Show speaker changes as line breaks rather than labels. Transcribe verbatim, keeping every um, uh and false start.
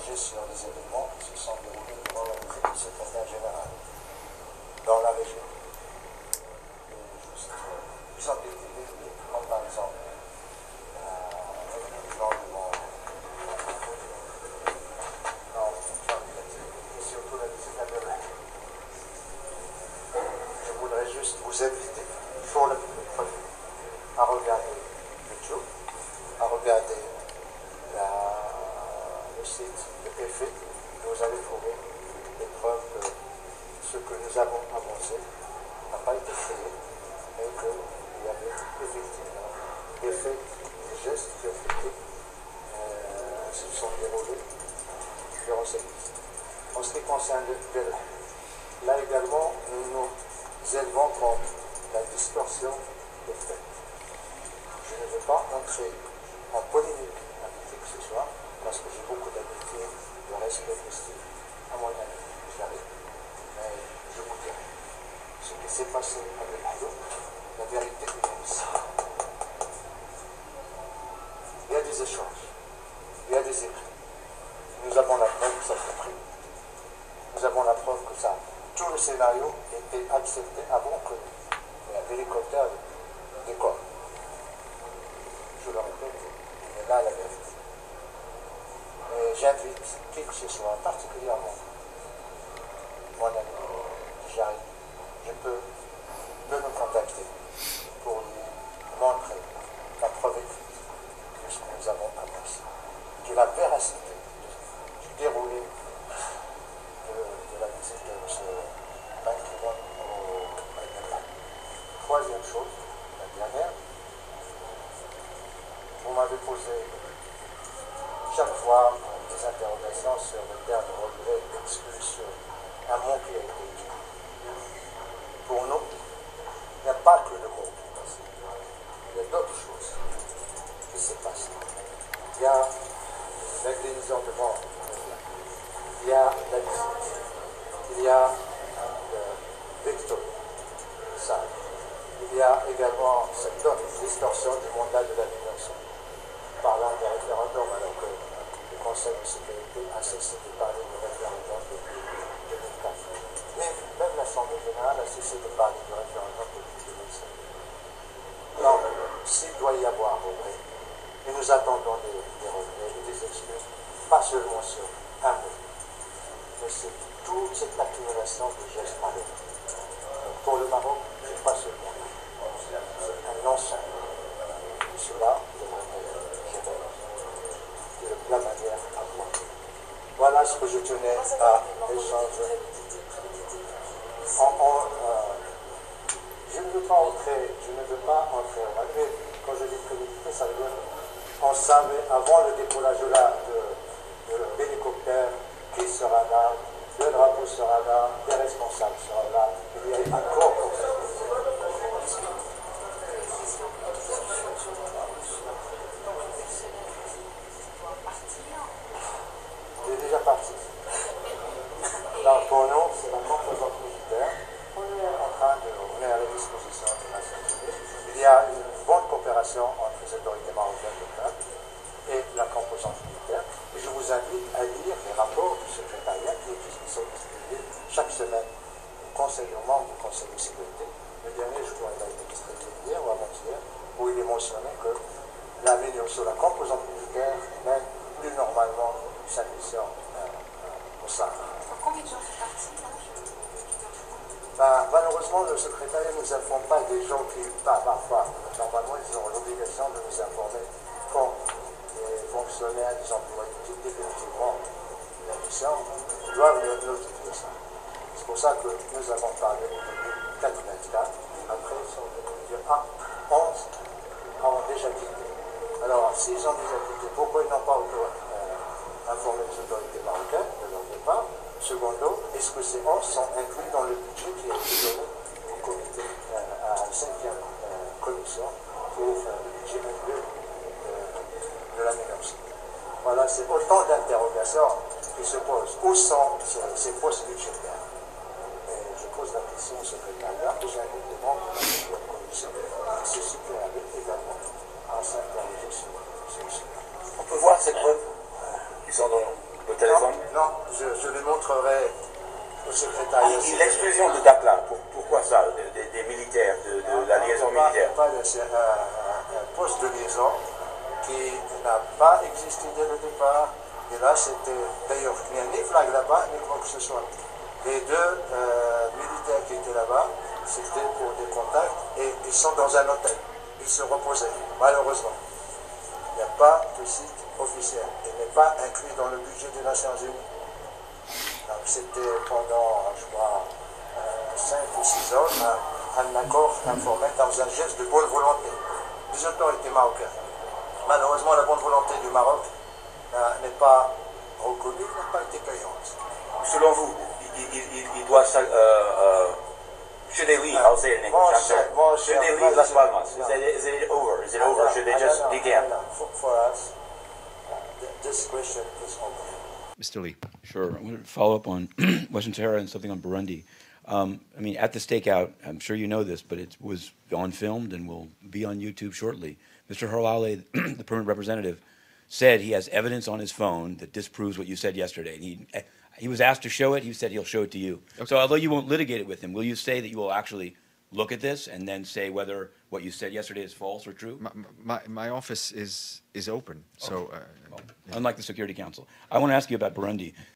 interroger sur les événements qui se sont déroulés devant la visite du secrétaire général dans la région. Et juste euh, plus en détail, comme par exemple, euh, devant, non, et surtout la visite à Berlin. Je voudrais juste vous inviter pour le premier à regarder YouTube, à regarder la, le site de P F E. Vous allez trouver des preuves que ce que nous avons avancé n'a pas été créé, mais qu'il y avait effectivement des faits, des gestes qui ont été, euh, se sont déroulés durant cette visite. En ce qui concerne Berlin, là également, nous nous élevons contre la distorsion des faits. Je ne veux pas entrer en polémique avec qui que ce soit, parce que j'ai beaucoup d'amitié, de respect, d'estime à mon ami, vous savez. Mais je vous dirai, ce qui s'est passé avec nous, la vérité est ici. Il y a des échanges, il y a des écrits. Nous avons la preuve que ça s'est pris. Nous avons la preuve que ça, tout le scénario était accepté avant que l'hélicoptère décolle. Je le répète, mais là la vérité. Et j'invite qui que ce soit, particulièrement mon ami, si j'arrive, je peux de me contacter pour lui montrer la preuve écrite de ce que nous avons avancé, de la véracité du déroulé de, de la visite de M. Ban Ki-moon au Berlin. Troisième chose, la dernière, vous m'avez posé chaque fois des interrogations sur le terme de relevé d'expulsion, un mot qui a été utilisé. Pour nous, il n'y a pas que le mot qui est passé. Il y a d'autres choses qui se passent. Il y a la guérison de mort, il y a la visite, il y a le Victor, ça. Il y a également cette autre distorsion du mandat de la nation, parlant de référendum alors que le Conseil de sécurité a cessé de parler de référendum depuis deux mille quatre. Mais même l'Assemblée générale a cessé de parler de référendum depuis deux mille sept. Donc, s'il doit y avoir regret, et nous attendons des, des regrets et des excuses, pas seulement sur un mot, mais c'est toute cette accumulation de gestes malheureux. Donc, pour le Maroc, c'est pas seulement c'est un ensemble. Et cela devrait être géré de la manière à voir. Voilà ce que je tenais à échanger. En, en, euh, je ne veux pas entrer, je ne veux pas entrer, malgré, quand je dis prémédité, ça veut dire qu'on savait avant le décollage de, la, de, de l'hélicoptère qui sera là, le drapeau sera là, les responsables seront là, il y a encore il est déjà parti. Donc pour nous, c'est la composante militaire. On est en train de, on est à la disposition des Nations Unies. Il y a une bonne coopération entre les autorités marocaines locales et la composante militaire. Et je vous invite à lire les rapports du secrétariat qui sont distribués chaque semaine au Conseil aux membres du Conseil de sécurité. Le dernier, je crois, il a été distribué hier ou avant-hier, où il est mentionné que la mission sur la composante militaire mène plus normalement sa mission euh, euh, au Sahara.
Combien de gens sont partis là?
Ben, malheureusement, le secrétariat ne nous informe pas des gens qui, bah, parfois, normalement, ils ont l'obligation de nous informer quand les fonctionnaires, les employés qui définitivement la mission doivent nous notifier ça. C'est pour ça que nous avons parlé au début quatre vingt-quatre, après ils sont venus dire ah, onze ont déjà quitté. Alors, s'ils ont déjà quitté, pourquoi ils n'ont pas encore euh, informé les autorités marocaines de leur départ? Secondo, est-ce que ces onze sont inclus dans le budget qui a été donné au comité, euh, à la cinquième euh, commission pour euh, le budget inclus euh, de la minorité? Voilà, c'est autant d'interrogations qui se posent. Où sont ces, ces postes budgétaires? Et je pose la question au secrétariat et j'invite les membres de la cinquième commission qui se situent également à s'interroger sur ce sujet.
On peut voir ces preuves qui sont dans le téléphone.
c'est un, un, un poste de liaison qui n'a pas existé dès le départ. Et là, c'était d'ailleurs, il n'y a ni flag là-bas, ni quoi que ce soit. Les deux euh, militaires qui étaient là-bas, c'était pour des contacts et ils sont dans un hôtel. Ils se reposaient, malheureusement. Il n'y a pas de site officiel. Il n'est pas inclus dans le budget des Nations Unies. C'était pendant, je crois, cinq ou six ans, un, un accord informel dans un geste de bonne volonté des autorités marocaines. Malheureusement, la bonne volonté du Maroc n'est pas reconnue, n'a pas été payante.
Selon vous, il, il, il, il doit... Uh, uh, should they leave? I'll say it in English.
Cher, mon
should they leave Las Palmas? Is it, is it over? Is it over? Should they just decamp?
For, for us, uh, this question is over.
Mister Lee.
Sure. I want to follow up on Western Sahara and something on Burundi. Um, I mean, at the stakeout, I'm sure you know this, but it was on filmed and will be on YouTube shortly. Mister Harlale, the permanent representative, said he has evidence on his phone that disproves what you said yesterday. And he, he was asked to show it. He said he'll show it to you. Okay. So although you won't litigate it with him, will you say that you will actually look at this and then say whether what you said yesterday is false or true?
My, my, my office is, is open. So,
okay.
uh,
well, yeah. Unlike the Security Council. I want to ask you about Burundi.